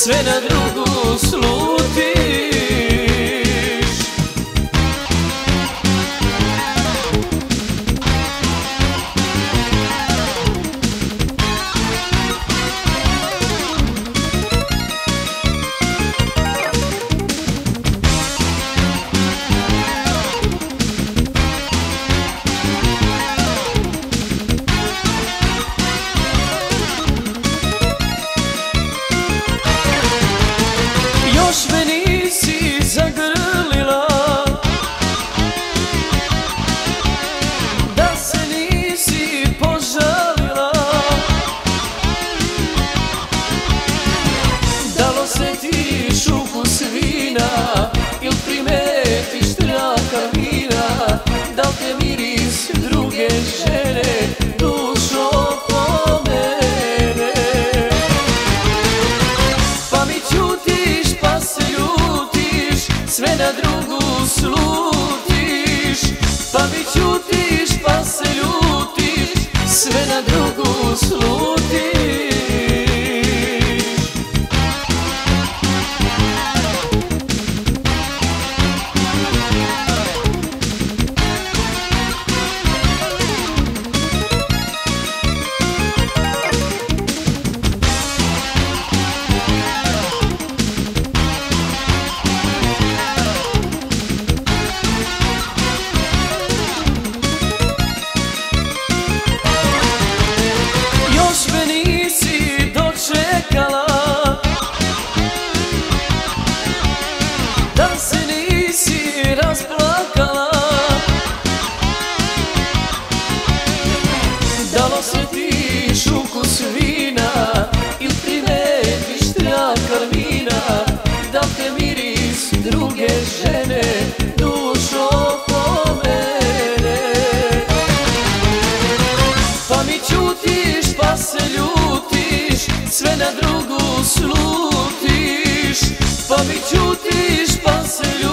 sve na drugu slutiš. Još me nisi zagrlila, da se nisi požalila, da li osjetiš ukus vina il primetiš traka vina, da li te miris druge žene dušo pomene. Pa mi ćutiš, pa se ljutiš, sve na drugu slutiš. Pa mi ćutiš, pa se ljutiš, sve na drugu slutiš. Da se nisi rasplakala, da li osjetiš ukus vina il primetiš traka vina, da li te miris druge žene dušo pomene. Pa mi ćutiš, pa se ljutiš, sve na drugu slutiš. Pa mi ćutiš, pa se ljutiš,